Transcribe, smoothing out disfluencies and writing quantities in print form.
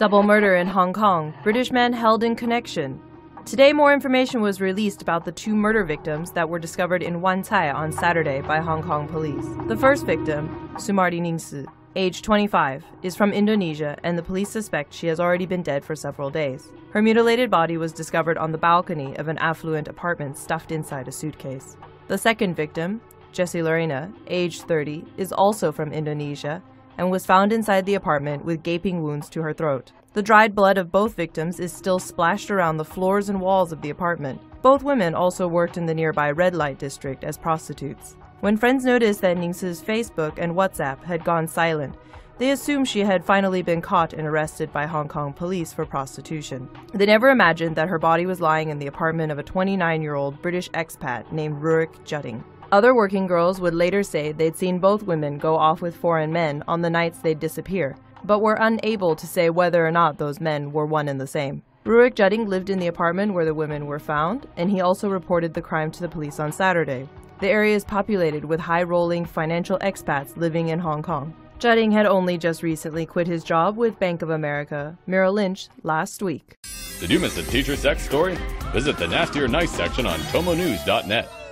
Double murder in Hong Kong. British man held in connection. Today, more information was released about the two murder victims that were discovered in Wan Cai on Saturday by Hong Kong police. The first victim, Sumarti Ningsi, age 25, is from Indonesia, and the police suspect she has already been dead for several days. Her mutilated body was discovered on the balcony of an affluent apartment stuffed inside a suitcase. The second victim, Jessie Lorena, age 30, is also from Indonesia and was found inside the apartment with gaping wounds to her throat. The dried blood of both victims is still splashed around the floors and walls of the apartment. Both women also worked in the nearby red light district as prostitutes. When friends noticed that Ningsi's Facebook and WhatsApp had gone silent, they assumed she had finally been caught and arrested by Hong Kong police for prostitution. They never imagined that her body was lying in the apartment of a 29-year-old British expat named Rurik Jutting. Other working girls would later say they'd seen both women go off with foreign men on the nights they'd disappear, but were unable to say whether or not those men were one and the same. Rurik Jutting lived in the apartment where the women were found, and he also reported the crime to the police on Saturday. The area is populated with high-rolling financial expats living in Hong Kong. Jutting had only just recently quit his job with Bank of America, Merrill Lynch, last week. Did you miss a teacher sex story? Visit the Nasty or Nice section on tomonews.net.